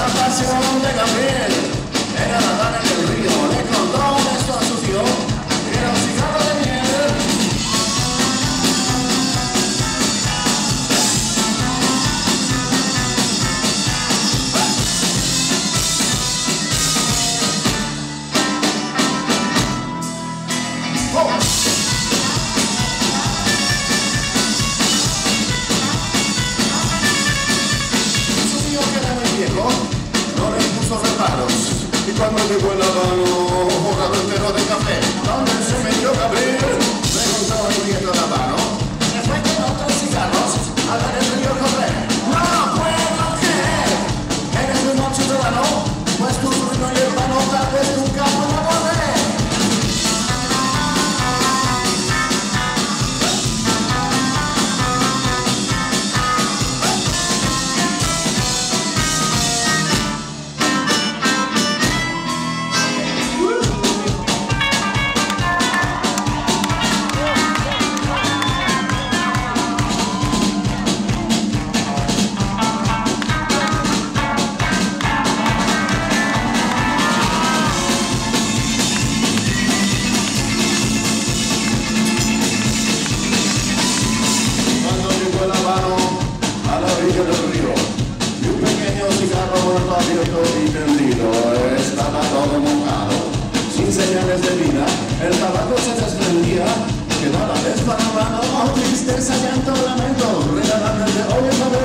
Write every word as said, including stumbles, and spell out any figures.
la pasión de Gabriel era nadar en el río. Le contó esto a su tío, era un cigarro de miel. Oh. Su tío, que era muy viejo, no le puso reparos. Y cuando llegó el habano, jugado entero de café, donde se metió Gabriel, le contaba el nieto de habano, se fue con otros cigarros a ver el río correr. No puedo creer, eres un noche ciudadano, pues tu ruido y hermano tal vez nunca van a volver. A la orilla del río, y un pequeño cigarro muerto abierto y tendido, estaba todo mojado, sin señales de vida, el tabaco se desprendía, quedaba desparramado, tristeza, llanto, lamento, regaladamente hoy es